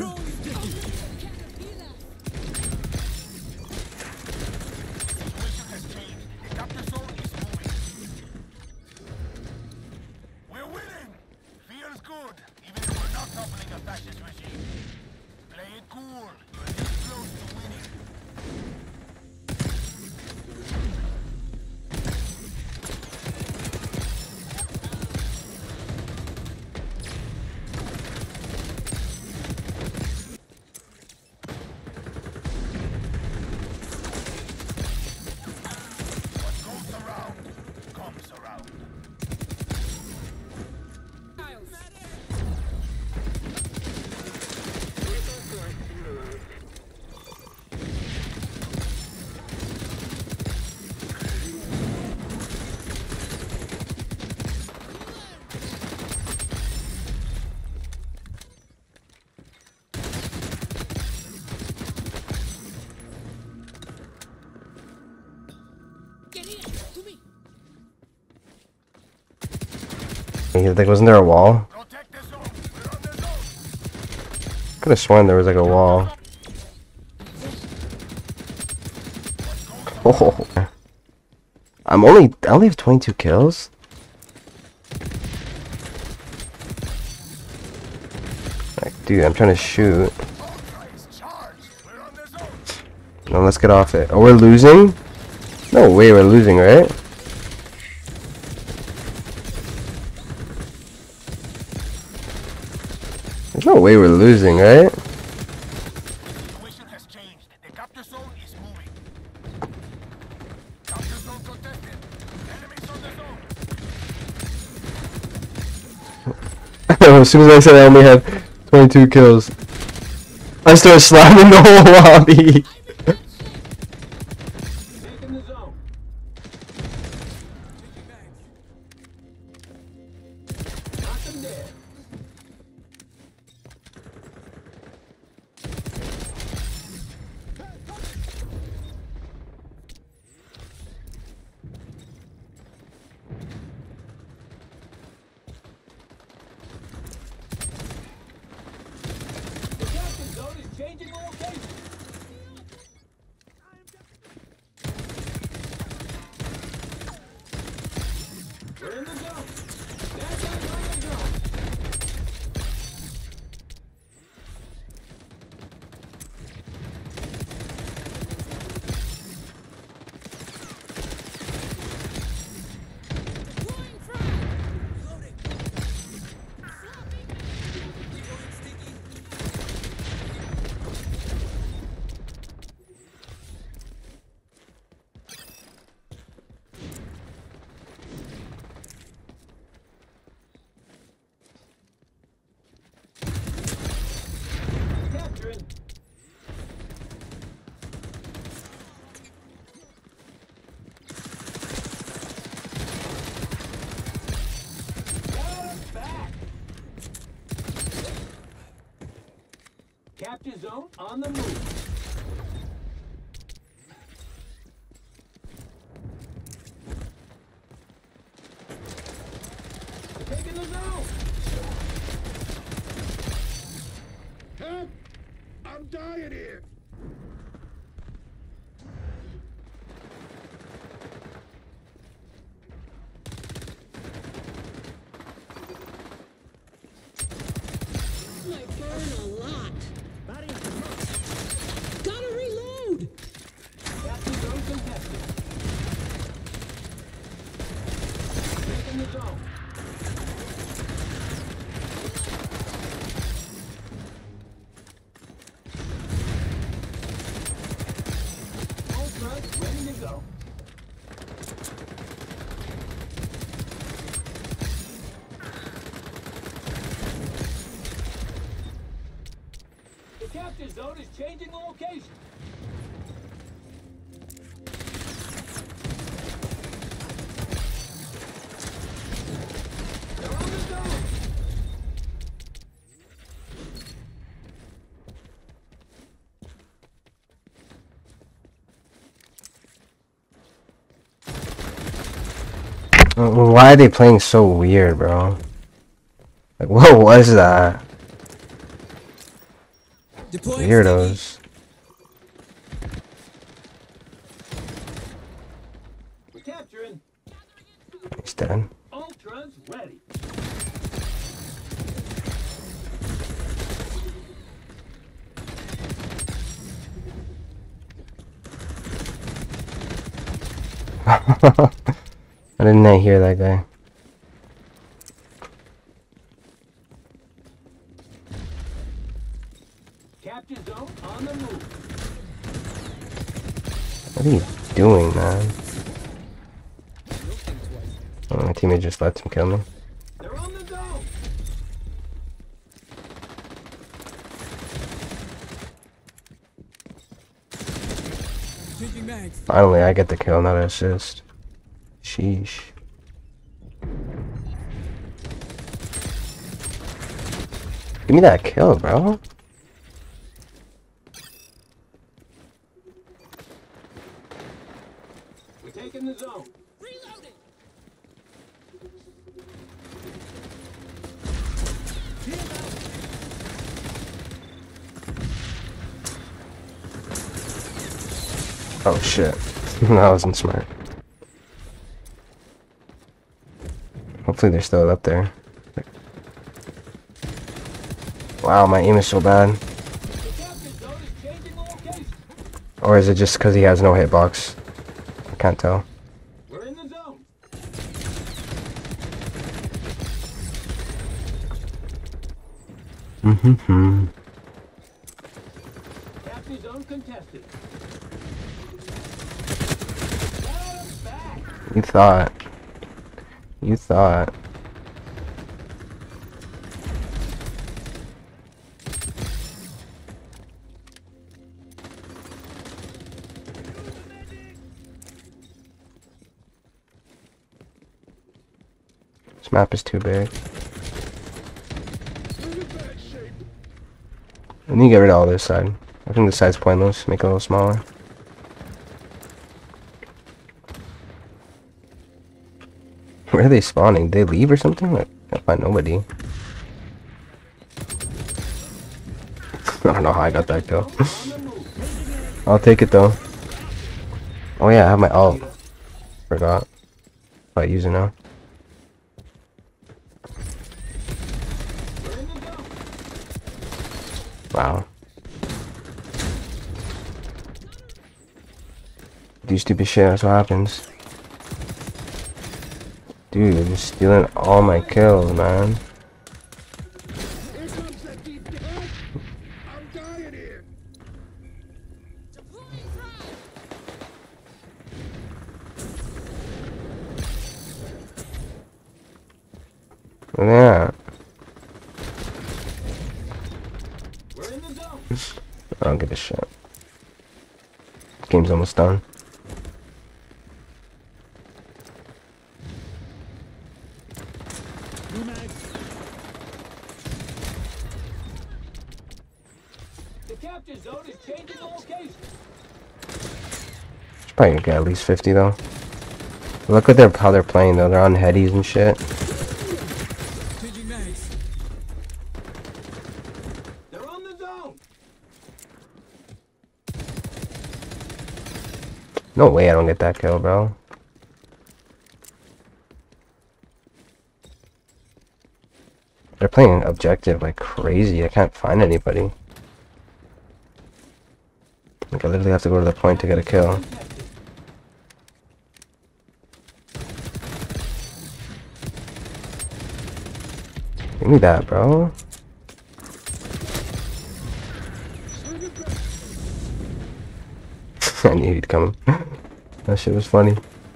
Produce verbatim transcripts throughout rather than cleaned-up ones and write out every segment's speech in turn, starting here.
Like, wasn't there a wall? Could have sworn there was like a wall. Oh, I'm only I only have twenty-two kills. Like, dude, I'm trying to shoot. No, let's get off it. Oh, we're losing? No way, we're losing, right? There's no way we're losing, right? The situation has changed. The capture zone is moving. Capture zone contested. Enemies on the zone. As soon as I said I only had twenty-two kills, I started slamming the whole lobby. Capture zone on the move. Taking the zone. Help! I'm dying here. Capture zone is changing location. They're on the zone. Why are they playing so weird, bro? Like, what was that? Weirdos. We're capturing. He's dead. Ultra's ready. I didn't hear that guy. Capture zone on the move. What are you doing, man? Oh, my teammate just lets him kill me. They're on the zone. Finally, I get the kill, not an assist. Sheesh. Give me that kill, bro. We're taking the zone. Reloading. Oh shit. That wasn't smart. Hopefully they're still up there. Wow, my aim is so bad. Or is it just because he has no hitbox? I can't tell. We're in the zone. Mm-hmm. Capture zone contested. You thought. You thought. This map is too big. I need to get rid of all this side. I think this side's pointless. Make it a little smaller. Where are they spawning? Did they leave or something? Like, I can't find nobody. I don't know how I got that kill. I'll take it though. Oh yeah, I have my ult. Forgot. I'll use it now. Wow. Do stupid shit, that's what happens. Dude, you're just stealing all my kills, man. Here comes that deep down. I'm dying here. Deploying drone. Look at that. We're in the zone. I don't give a shit. Game's almost done. The capture zone is changing the location. It's probably gonna get at least fifty though. Look at their how they're playing though. They're on headies and shit. They're on the zone. No way I don't get that kill, bro. They're playing objective like crazy. I can't find anybody. Like I literally have to go to the point to get a kill. Give me that, bro. I knew he'd come. That shit was funny.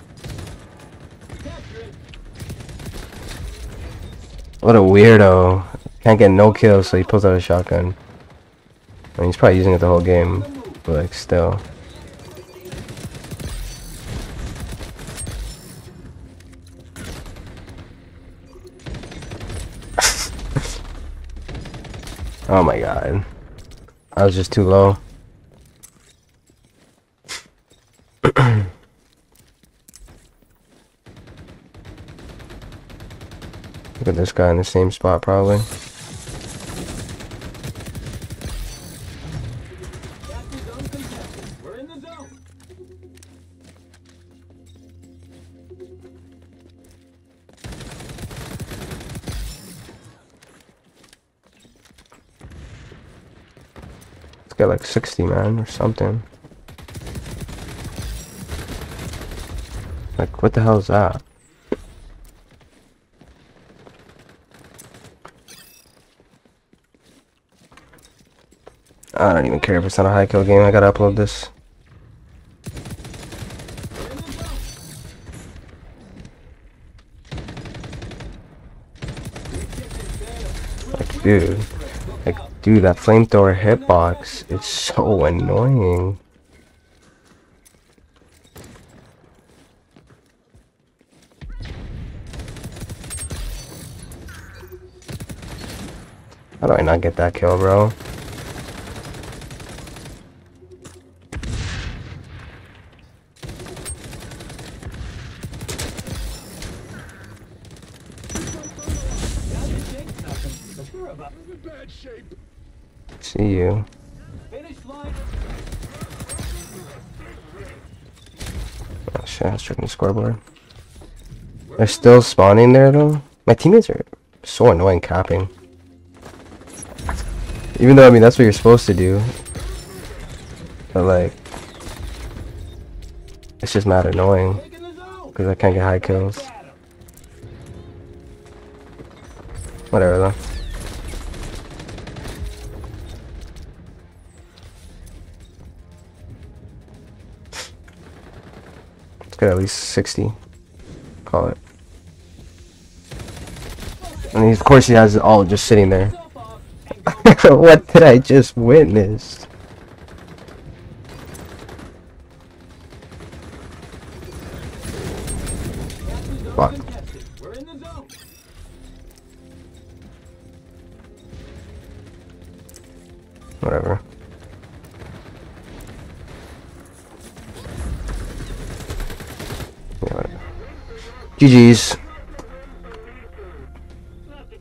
What a weirdo. Can't get no kills, so he pulls out a shotgun. I mean, he's probably using it the whole game, but like, still. Oh my god. I was just too low. Look at this guy in the same spot, probably. Get like sixty, man, or something. Like, what the hell is that? I don't even care if it's not a high kill game. I gotta upload this. Like, dude. Like, dude, that flamethrower hitbox is so annoying. How do I not get that kill, bro? See you. Oh shit, I was checking the scoreboard. They're still spawning there though? My teammates are so annoying capping. Even though, I mean, that's what you're supposed to do. But like, it's just mad annoying. Because I can't get high kills. Whatever though. Let's get at least sixty. Call it. And he, of course he has it all just sitting there. What did I just witness? Fuck. Whatever. Yeah, whatever. G G's.